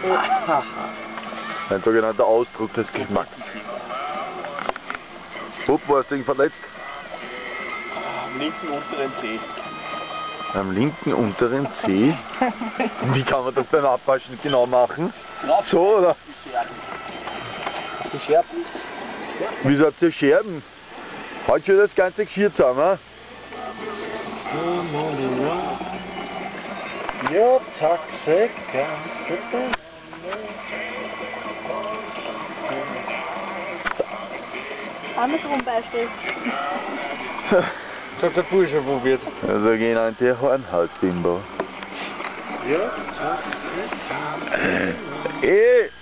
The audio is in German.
Ein sogenannter Ausdruck des Geschmacks. Wo warst du verletzt? Am linken unteren Zeh. Am linken unteren Zeh? Wie kann man das beim Abwaschen genau machen? So oder? Die Scherben? Wieso habt ihr Scherben? Halt schon das ganze Geschirr zusammen? Ja, Taxe, ganze Andersrum Beispiel. Das hat der Bursche probiert. Also gehen an der Hornhausbimbo. Ja, Taxe, Eh!